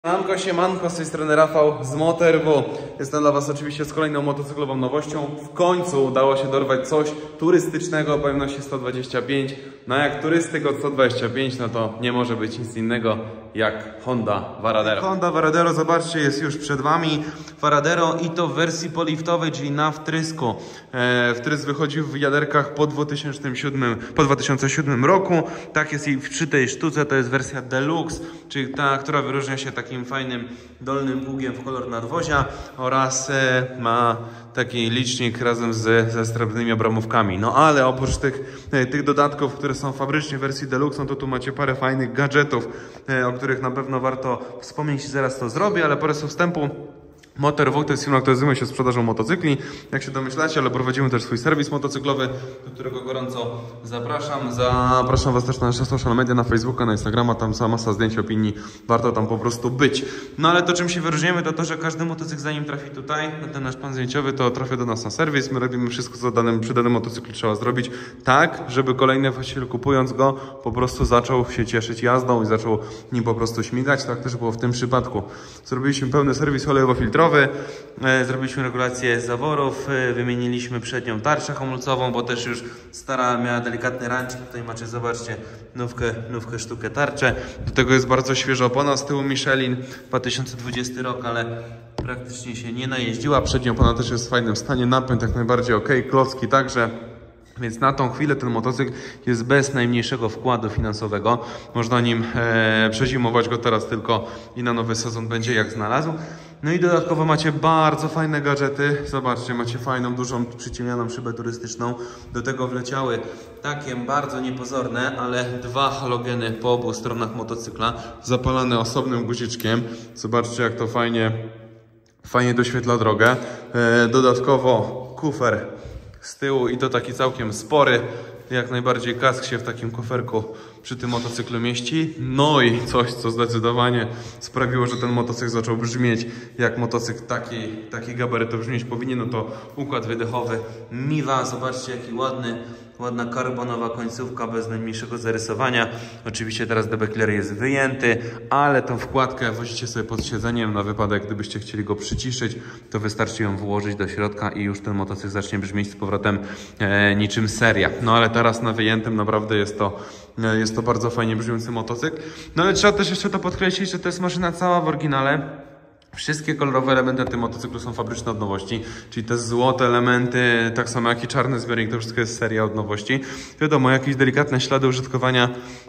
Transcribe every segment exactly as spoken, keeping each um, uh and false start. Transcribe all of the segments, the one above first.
Siemanko, siemanko, z tej strony Rafał z MotorW. Jestem dla Was oczywiście z kolejną motocyklową nowością. W końcu udało się dorwać coś turystycznego o pojemności sto dwadzieścia pięć. No jak turystyk od sto dwadzieścia pięć, no to nie może być nic innego jak Honda Varadero. Honda Varadero, zobaczcie, jest już przed Wami. Varadero i to w wersji poliftowej, czyli na wtrysku. E, wtrysk wychodził w wiaderkach po, dwa tysiące siódmym, po dwa tysiące siódmym roku. Tak jest i przy tej sztuce, to jest wersja Deluxe, czyli ta, która wyróżnia się takim fajnym dolnym pługiem w kolor nadwozia oraz e, ma taki licznik razem z, ze srebrnymi obramówkami. No ale oprócz tych, e, tych dodatków, które są fabrycznie w wersji Deluxe, no to tu macie parę fajnych gadżetów, e, o których na pewno warto wspomnieć i zaraz to zrobię, ale parę słów wstępu. MotorW to jest firma, która zajmuje się sprzedażą motocykli, jak się domyślacie, ale prowadzimy też swój serwis motocyklowy, do którego gorąco zapraszam. Zapraszam Was też na nasze social media, na Facebooka, na Instagrama, tam cała masa zdjęć, opinii, warto tam po prostu być. No ale to, czym się wyróżniamy, to to, że każdy motocykl, zanim trafi tutaj, na ten nasz pan zdjęciowy, to trafia do nas na serwis. My robimy wszystko, co danym, przy danym motocyklu trzeba zrobić, tak, żeby kolejny właściciel, kupując go, po prostu zaczął się cieszyć jazdą i zaczął nim po prostu śmigać. Tak też było w tym przypadku. Zrobiliśmy pełny serwis olejowo-filtrowy. Zrobiliśmy regulację zaworów, wymieniliśmy przednią tarczę hamulcową, bo też już stara miała delikatny rancik. Tutaj macie, zobaczcie, nówkę, nówkę sztukę tarczę. Do tego jest bardzo świeża opona z tyłu Michelin, dwa tysiące dwudziesty rok, ale praktycznie się nie najeździła. Przednia opona też jest w fajnym stanie, napęd jak najbardziej ok, klocki także. Więc na tą chwilę ten motocykl jest bez najmniejszego wkładu finansowego. Można nim e, przezimować go teraz tylko i na nowy sezon będzie jak znalazł. No i dodatkowo macie bardzo fajne gadżety. Zobaczcie, macie fajną, dużą, przyciemnioną szybę turystyczną. Do tego wleciały takie bardzo niepozorne, ale dwa halogeny po obu stronach motocykla, zapalane osobnym guziczkiem. Zobaczcie, jak to fajnie, fajnie doświetla drogę. E, dodatkowo kufer z tyłu i to taki całkiem spory. Jak najbardziej kask się w takim kuferku przy tym motocyklu mieści. No i coś, co zdecydowanie sprawiło, że ten motocykl zaczął brzmieć jak motocykl taki, taki gabarytu brzmieć powinien, no to układ wydechowy Miwa. Zobaczcie, jaki ładny, ładna karbonowa końcówka bez najmniejszego zarysowania. Oczywiście teraz debekler jest wyjęty, ale tą wkładkę wozicie sobie pod siedzeniem na wypadek, gdybyście chcieli go przyciszyć, to wystarczy ją włożyć do środka i już ten motocykl zacznie brzmieć z powrotem e, niczym seria. No ale teraz na wyjętym naprawdę jest to, e, jest to bardzo fajnie brzmiący motocykl. No ale trzeba też jeszcze to podkreślić, że to jest maszyna cała w oryginale. Wszystkie kolorowe elementy na tym motocyklu są fabryczne od nowości, czyli te złote elementy, tak samo jak i czarny zbiornik, to wszystko jest seria od nowości. Wiadomo, jakieś delikatne ślady użytkowania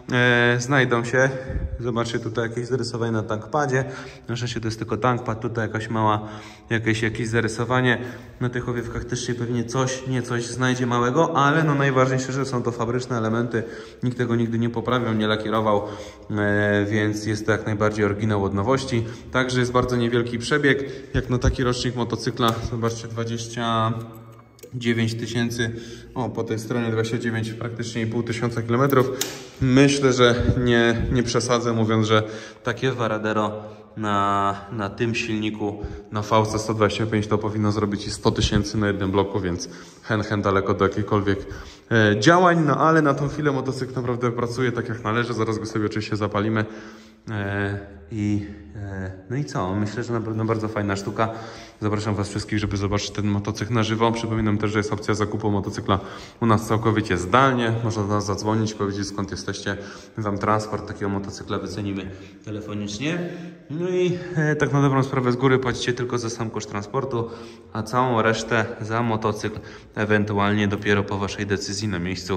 e, znajdą się. Zobaczcie, tutaj jakieś zarysowanie na tankpadzie. Na szczęście to jest tylko tankpad, tutaj jakaś mała, jakieś, jakieś zarysowanie. Na tych owiewkach też się pewnie coś, nie coś znajdzie małego, ale no najważniejsze, że są to fabryczne elementy. Nikt tego nigdy nie poprawiał, nie lakierował, e, więc jest to jak najbardziej oryginał od nowości. Także jest bardzo niewiele wielki przebieg, jak na taki rocznik motocykla. Zobaczcie, dwadzieścia dziewięć tysięcy, o po tej stronie dwadzieścia dziewięć, praktycznie pół tysiąca kilometrów. Myślę, że nie, nie przesadzę, mówiąc, że takie Varadero na, na tym silniku na V C sto dwadzieścia pięć to powinno zrobić i sto tysięcy na jednym bloku, więc hen hen daleko do jakichkolwiek e, działań. No ale na tą chwilę motocykl naprawdę pracuje tak jak należy. Zaraz go sobie oczywiście zapalimy. E, i, e, no i co? Myślę, że na pewno bardzo fajna sztuka. Zapraszam Was wszystkich, żeby zobaczyć ten motocykl na żywo. Przypominam też, że jest opcja zakupu motocykla u nas całkowicie zdalnie. Można do nas zadzwonić, powiedzieć skąd jesteście. My Wam transport takiego motocykla wycenimy telefonicznie. No i e, tak na dobrą sprawę z góry płacicie tylko za sam koszt transportu, a całą resztę za motocykl ewentualnie dopiero po Waszej decyzji na miejscu,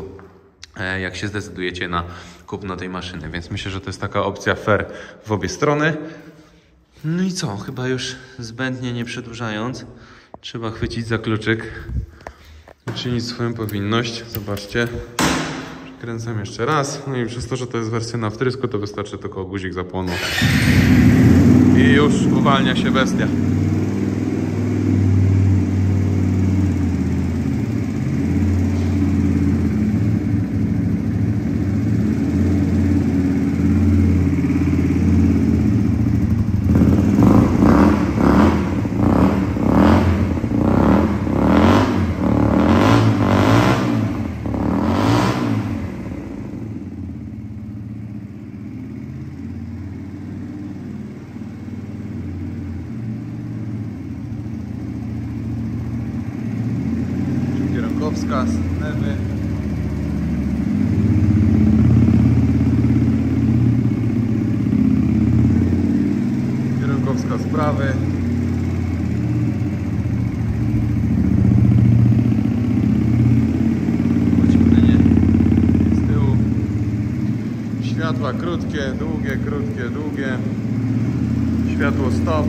jak się zdecydujecie na kupno tej maszyny, więc myślę, że to jest taka opcja fair w obie strony. No i co, chyba już zbędnie nie przedłużając, trzeba chwycić za kluczyk i czynić swoją powinność. Zobaczcie, kręcam jeszcze raz, no i przez to, że to jest wersja na wtrysku, to wystarczy tylko guzik zapłonu i już uwalnia się bestia. kierunkowskaz lewy. Kierunkowskaz prawy. Podświetlenie z tyłu. Światła krótkie, długie, krótkie, długie. Światło stop.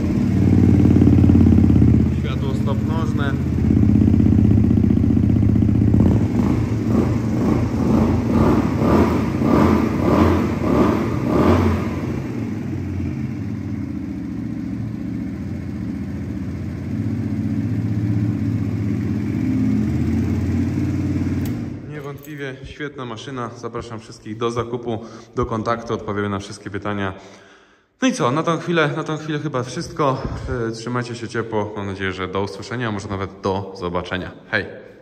Światło stop nożne. Niewątpliwie świetna maszyna. Zapraszam wszystkich do zakupu, do kontaktu, odpowiemy na wszystkie pytania. No i co, na tą chwilę, na tą chwilę chyba wszystko. Trzymajcie się ciepło. Mam nadzieję, że do usłyszenia, a może nawet do zobaczenia. Hej!